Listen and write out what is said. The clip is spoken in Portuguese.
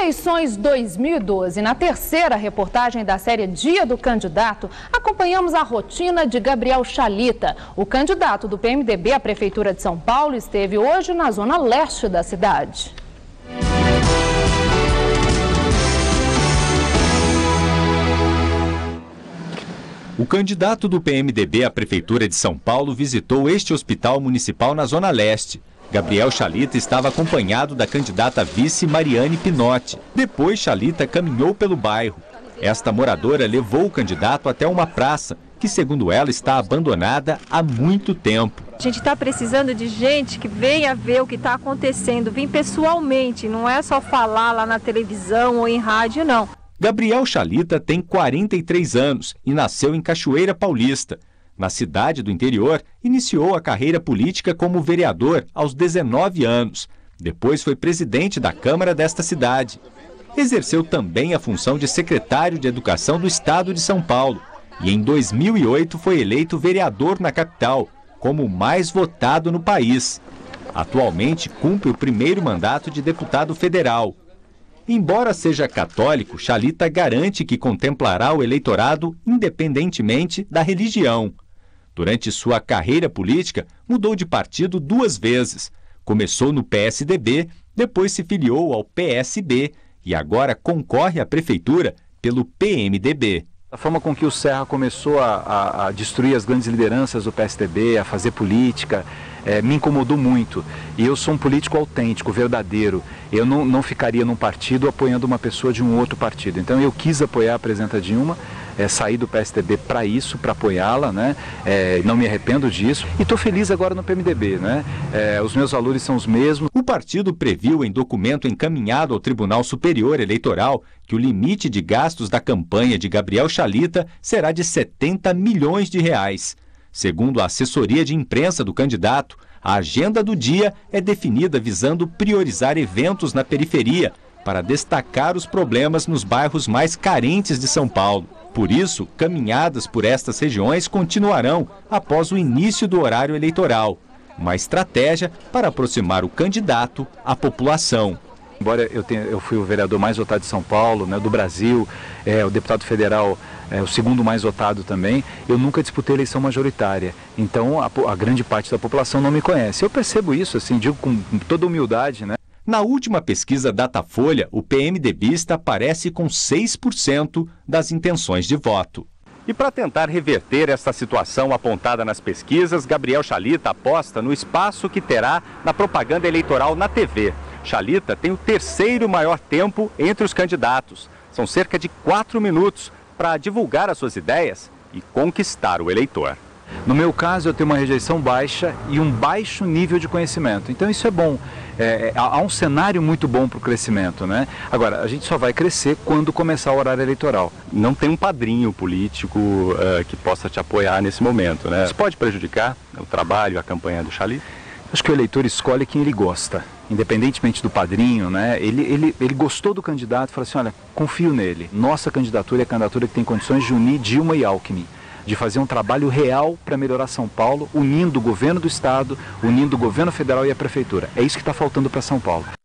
Eleições 2012. Na terceira reportagem da série Dia do Candidato, acompanhamos a rotina de Gabriel Chalita. O candidato do PMDB à Prefeitura de São Paulo esteve hoje na zona leste da cidade. O candidato do PMDB à Prefeitura de São Paulo visitou este hospital municipal na Zona Leste. Gabriel Chalita estava acompanhado da candidata vice Mariane Pinotti. Depois, Chalita caminhou pelo bairro. Esta moradora levou o candidato até uma praça, que, segundo ela, está abandonada há muito tempo. A gente está precisando de gente que venha ver o que está acontecendo, vir pessoalmente, não é só falar lá na televisão ou em rádio, não. Gabriel Chalita tem 43 anos e nasceu em Cachoeira Paulista. Na cidade do interior, iniciou a carreira política como vereador aos 19 anos. Depois foi presidente da Câmara desta cidade. Exerceu também a função de secretário de Educação do Estado de São Paulo. E em 2008 foi eleito vereador na capital, como o mais votado no país. Atualmente cumpre o primeiro mandato de deputado federal. Embora seja católico, Chalita garante que contemplará o eleitorado independentemente da religião. Durante sua carreira política, mudou de partido 2 vezes. Começou no PSDB, depois se filiou ao PSB e agora concorre à prefeitura pelo PMDB. A forma com que o Serra começou a destruir as grandes lideranças do PSDB, a fazer política, me incomodou muito. E eu sou um político autêntico, verdadeiro. Eu não ficaria num partido apoiando uma pessoa de um outro partido. Então eu quis apoiar a presidenta Dilma, saí do PSDB para isso, para apoiá-la, né? Não me arrependo disso. E estou feliz agora no PMDB, né? Os meus valores são os mesmos. O partido previu em documento encaminhado ao Tribunal Superior Eleitoral que o limite de gastos da campanha de Gabriel Chalita será de 70 milhões de reais. Segundo a assessoria de imprensa do candidato, a agenda do dia é definida visando priorizar eventos na periferia para destacar os problemas nos bairros mais carentes de São Paulo. Por isso, caminhadas por estas regiões continuarão após o início do horário eleitoral. Uma estratégia para aproximar o candidato à população. Embora eu fui o vereador mais votado de São Paulo, né, do Brasil, o deputado federal o segundo mais votado também, eu nunca disputei eleição majoritária. Então a grande parte da população não me conhece. Eu percebo isso, assim, digo com toda humildade, né? Na última pesquisa Datafolha, o PMDBista aparece com 6% das intenções de voto. E para tentar reverter esta situação apontada nas pesquisas, Gabriel Chalita aposta no espaço que terá na propaganda eleitoral na TV. Chalita tem o 3º maior tempo entre os candidatos. São cerca de 4 minutos para divulgar as suas ideias e conquistar o eleitor. No meu caso, eu tenho uma rejeição baixa e um baixo nível de conhecimento. Então isso é bom. Há um cenário muito bom para o crescimento, né? Agora, a gente só vai crescer quando começar o horário eleitoral. Não tem um padrinho político que possa te apoiar nesse momento, né? Isso pode prejudicar o trabalho, a campanha do Chalita? Acho que o eleitor escolhe quem ele gosta, independentemente do padrinho, né? Ele gostou do candidato e falou assim, olha, confio nele. Nossa candidatura é a candidatura que tem condições de unir Dilma e Alckmin, de fazer um trabalho real para melhorar São Paulo, unindo o governo do estado, unindo o governo federal e a prefeitura. É isso que está faltando para São Paulo.